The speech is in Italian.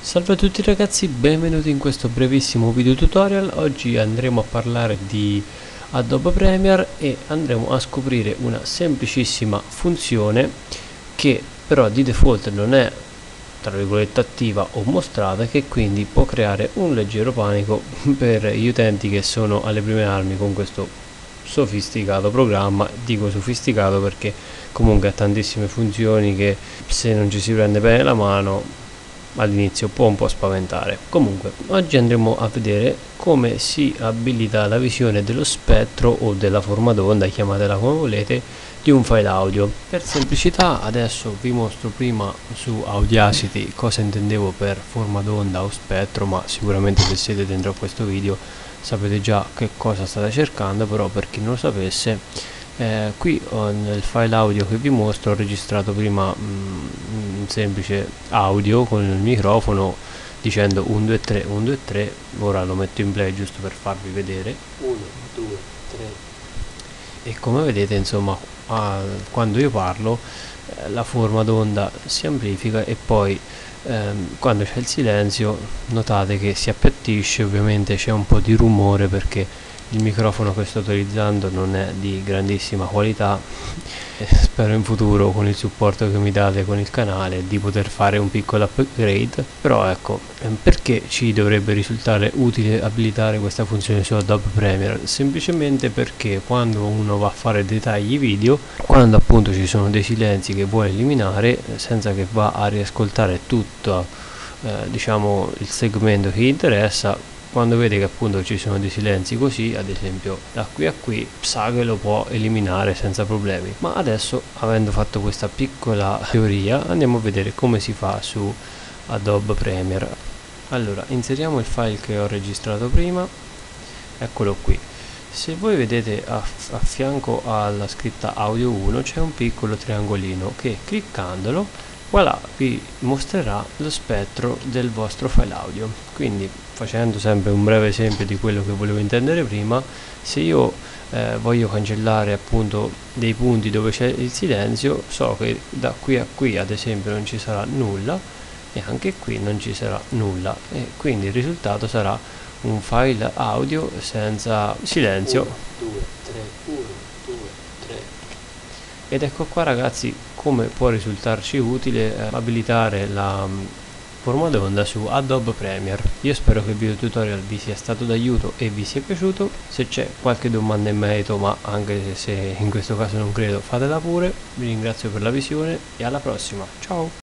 Salve a tutti ragazzi, benvenuti in questo brevissimo video tutorial. Oggi andremo a parlare di Adobe Premiere e andremo a scoprire una semplicissima funzione che però di default non è tra virgolette attiva o mostrata, che quindi può creare un leggero panico per gli utenti che sono alle prime armi con questo sofisticato programma. Dico sofisticato perché comunque ha tantissime funzioni che, se non ci si prende bene la mano, all'inizio può un po' spaventare. Comunque oggi andremo a vedere come si abilita la visione dello spettro o della forma d'onda, chiamatela come volete, di un file audio. Per semplicità adesso vi mostro prima su Audacity cosa intendevo per forma d'onda o spettro, ma sicuramente se siete dentro a questo video sapete già che cosa state cercando. Però per chi non lo sapesse, qui nel file audio che vi mostro ho registrato prima un semplice audio con il microfono dicendo 1 2 3 1 2 3. Ora lo metto in play giusto per farvi vedere 1 2 3 e come vedete, insomma, quando io parlo la forma d'onda si amplifica e poi quando c'è il silenzio notate che si appiattisce. Ovviamente c'è un po' di rumore perché il microfono che sto utilizzando non è di grandissima qualità. Spero in futuro, con il supporto che mi date con il canale, di poter fare un piccolo upgrade. Però ecco, perché ci dovrebbe risultare utile abilitare questa funzione su Adobe Premiere? Semplicemente perché quando uno va a fare dei tagli video, quando appunto ci sono dei silenzi che vuole eliminare, senza che va a riascoltare tutto diciamo il segmento che gli interessa, quando vede che appunto ci sono dei silenzi così, ad esempio da qui a qui, sa che lo può eliminare senza problemi. Ma adesso, avendo fatto questa piccola teoria, andiamo a vedere come si fa su Adobe Premiere. Allora, inseriamo il file che ho registrato prima, eccolo qui. Se voi vedete a fianco alla scritta audio 1 c'è un piccolo triangolino che, cliccandolo, voilà, vi mostrerà lo spettro del vostro file audio. Quindi, facendo sempre un breve esempio di quello che volevo intendere prima, se io voglio cancellare appunto dei punti dove c'è il silenzio, so che da qui a qui ad esempio non ci sarà nulla e anche qui non ci sarà nulla, e quindi il risultato sarà un file audio senza silenzio. 1 2 3 1 2 3. Ed ecco qua ragazzi come può risultarci utile abilitare la forma d'onda su Adobe Premiere. Io spero che il video tutorial vi sia stato d'aiuto e vi sia piaciuto. Se c'è qualche domanda in merito, ma anche se in questo caso non credo, fatela pure. Vi ringrazio per la visione e alla prossima, ciao!